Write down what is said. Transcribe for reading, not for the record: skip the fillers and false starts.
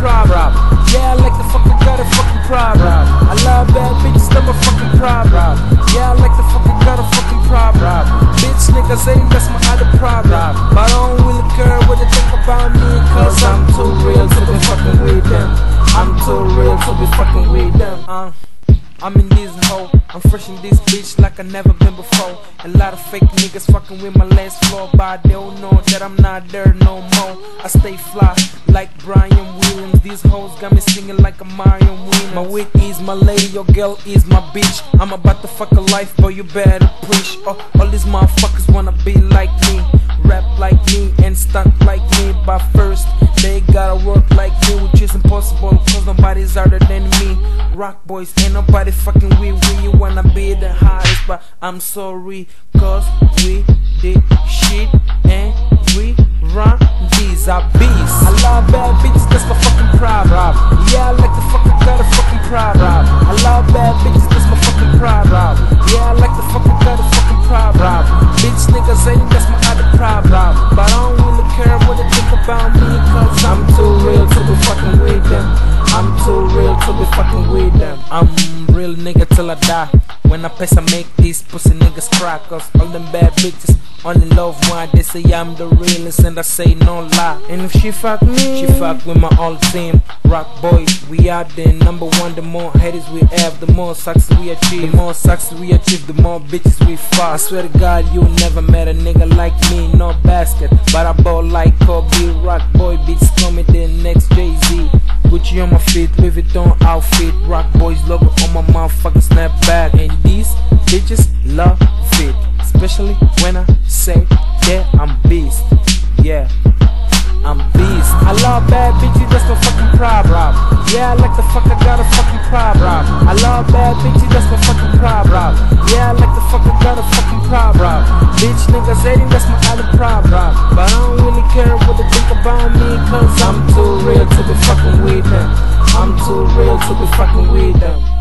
problem. Yeah, I like the fucking got a fucking problem. I love bad bitches, them a fucking problem. Yeah, I like the fucking got a fucking problem. Bitch niggas ain't that's my other problem. But I don't really care what they think about me, cause I'm too real to be fucking with them. I'm too real to be fucking with them. I'm in this hole, I'm fresh in this bitch like I never been before. A lot of fake niggas fucking with my last floor, but they don't know that I'm not there no more. I stay fly like Brian Williams. These hoes got me singing like a Marion Williams. My wit is my lady, your girl is my bitch. I'm about to fuck a life, boy, you better preach. Oh, all these motherfuckers wanna be like me, rap like me and stunt like me. But first, they gotta work like me, which is impossible, cause nobody's harder than me. Rock boys, ain't nobody fucking with. We wanna be the hottest, but I'm sorry, cause we did shit and we run these are beasts. I love bad bitches, that's my fucking problem. Yeah, I like the fucking got a fucking problem. I love bad bitches, that's my fucking problem. Yeah, I like the fucking got a fucking problem. Bitch niggas ain't that's my other problem. But I don't really care what they think about me, cause I'm too real to be fucking with them. I'm too real to be fucking with them. I'm real nigga till I die. When I pass I make these pussy niggas cry, cause all them bad bitches only love one. They say I'm the realest and I say no lie. And if she fuck me, she fuck with my whole team. Rock boys, we are the #1. The more haters we have, the more success we achieve. The more success we achieve, the more bitches we fuck. I swear to God, you never met a nigga like me. No basket, but I ball like Kobe. Rock boy beats coming the next Jay-Z. Gucci on my feet, Louis Vuitton outfit, Rock Boys logo on my motherfucking snapback. And these bitches love it, especially when I say that I'm beast. Yeah, I'm beast. I love bad bitches, that's my fucking problem. Yeah, I like the fuck, I got a fucking problem. I love bad bitches, that's my fucking problem. Yeah, I like the fuck, I got a fucking problem. Bitch niggas hating, that's my other problem. But I don't really care what they think about me, cause I'm too real to be fucking with them. I'm too real to be fucking with them.